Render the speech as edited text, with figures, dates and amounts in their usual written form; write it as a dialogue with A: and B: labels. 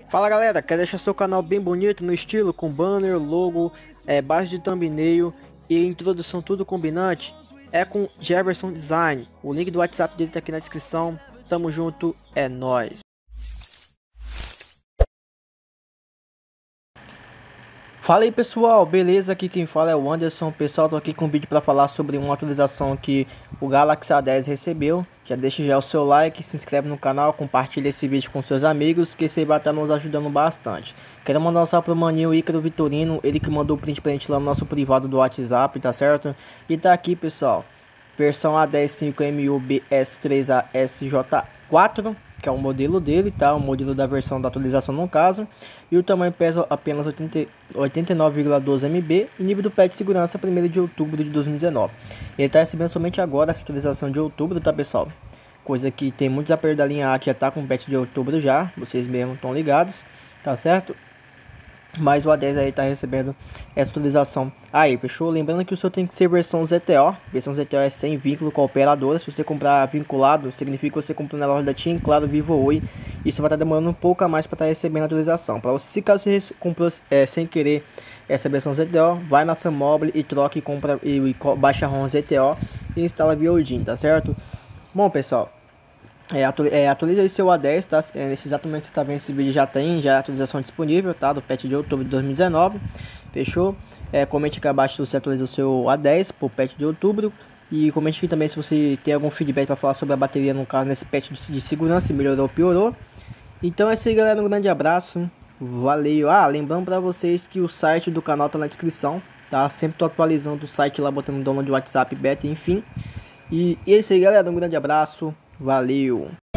A: Fala galera, quer deixar seu canal bem bonito no estilo com banner, logo, base de thumbnail e introdução tudo combinante? É com Jefferson Design. O link do WhatsApp dele tá aqui na descrição. Tamo junto, é nóis. Fala aí pessoal, beleza? Aqui quem fala é o Anderson. Pessoal, tô aqui com um vídeo para falar sobre uma atualização que o Galaxy A10 recebeu. Já deixa já o seu like, se inscreve no canal, compartilha esse vídeo com seus amigos, que você vai estar nos ajudando bastante. Quero mandar um salve pro maninho Ícaro Vitorino, ele que mandou o print pra gente lá no nosso privado do WhatsApp, tá certo? E tá aqui pessoal, versão A10 5MUBS3ASJ4, que é o modelo dele, tá? O modelo da versão da atualização no caso. E o tamanho pesa apenas 89,12 MB. E nível do patch de segurança 1º de outubro de 2019. Ele tá recebendo somente agora essa atualização de outubro, tá pessoal? Coisa que tem muitos aparelhos da linha A que já tá com patch de outubro já. Vocês mesmos estão ligados, tá certo? Mas o A10 aí tá recebendo essa atualização aí, fechou? Lembrando que o seu tem que ser versão ZTO. Versão ZTO é sem vínculo com a operadora. Se você comprar vinculado, significa que você comprou na loja da TIM, Claro, Vivo ou Oi. Isso vai estar demorando um pouco a mais para estar recebendo a atualização. Para você, se caso você comprou sem querer essa versão ZTO, vai na Sun Mobile e troca e compra e baixa a ROM ZTO e instala via Odin, tá certo? Bom, pessoal, atualiza aí seu A10, tá? Nesse exato momento que você tá vendo esse vídeo já tem já a atualização disponível, tá? Do patch de outubro de 2019, fechou? Comente aqui abaixo se você atualiza o seu A10 pro patch de outubro. E comente aqui também se você tem algum feedback para falar sobre a bateria, no caso, nesse patch de segurança, se melhorou ou piorou. Então é isso aí galera, um grande abraço, valeu! Lembrando para vocês que o site do canal tá na descrição, tá? Sempre tô atualizando o site lá, botando download de WhatsApp, beta, enfim. E é isso aí galera, um grande abraço, valeu!